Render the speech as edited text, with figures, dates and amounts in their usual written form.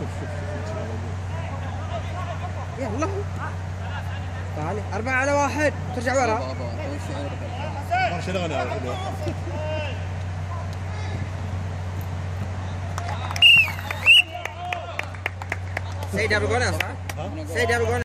يلا تعالي 4-1 ترجع ورا. سيد ابو جونس، ها؟ سيد ابو جونس.